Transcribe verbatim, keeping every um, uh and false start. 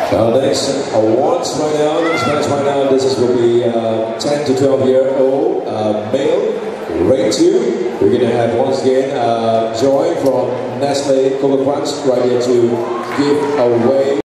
Our next awards right now, next match right now, this is will be uh, ten to twelve year old uh, male, rate two. We're gonna have once again uh, Joy from Nestle Cocoa Crunch right here to give away